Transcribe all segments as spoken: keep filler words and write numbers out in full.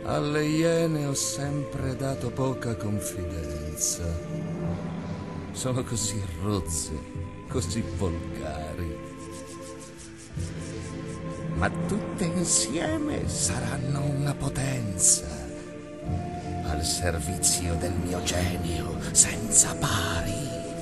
Alle iene ho sempre dato poca confidenza. Sono così rozze, così volgari. Ma tutte insieme saranno una potenza, al servizio del mio genio senza pari.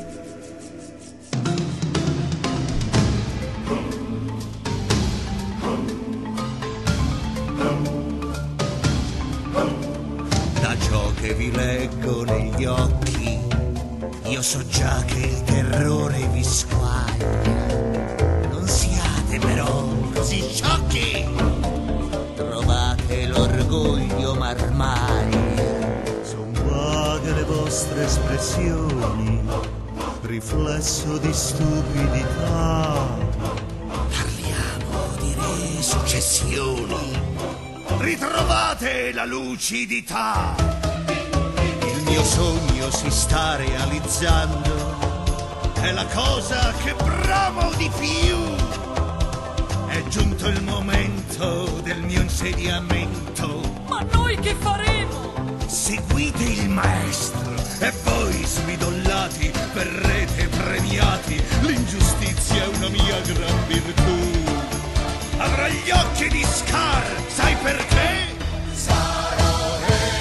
Da ciò che vi leggo negli occhi, io so già che il terrore vi squaglia. Non siate però così sciocchi, trovate l'orgoglio marmaglia. Son vaghe le vostre espressioni, riflesso di stupidità. Parliamo di re successioni, ritrovate la lucidità. Il mio sogno si sta realizzando, è la cosa che bramo di più. È giunto il momento del mio insediamento. Ma noi che faremo? Seguite il maestro e voi smidollati verrete premiati. L'ingiustizia è una mia gran virtù. Avrò gli occhi di Scar, sai perché? Sarò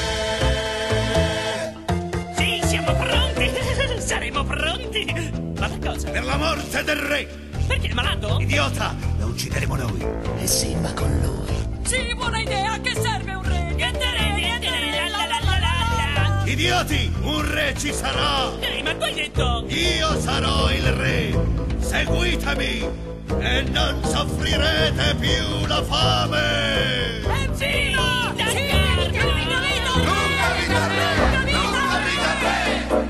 re. Sì, siamo pronti. Saremo pronti. Ma per cosa? Per la morte del re. Perché è malato? Idiota, lo uccideremo noi e Simba con lui. Sì, buona idea. Che serve un re? Niente re, niente re. La, la, la, la, la. Idioti, un re ci sarà. Ehi, ma tu hai detto? Io sarò il re. Seguitemi e non soffrirete più la fame. Sì, no, sì, Lunga vita al re, lunga vita al re.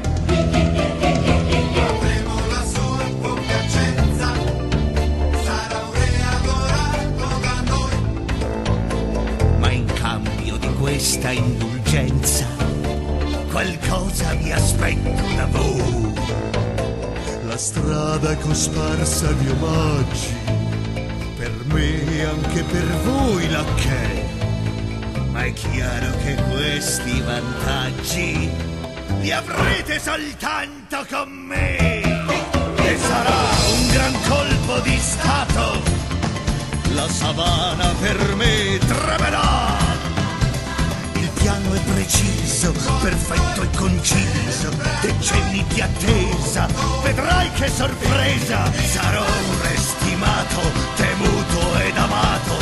Avremo la sua compiacenza, sarà un re adorato da noi. Ma in cambio di questa indulgenza, qualcosa mi aspetto da voi. La strada è cosparsa di omaggi, per me e anche per voi lacchè. Ma è chiaro che questi vantaggi li avrete soltanto con me. E sarà un gran colpo di stato. La savana per me tremerà. Il piano è preciso, perfetto e conciso. Decenni di attesa, vedrai che sorpresa. Sarò un re stimato, temuto ed amato.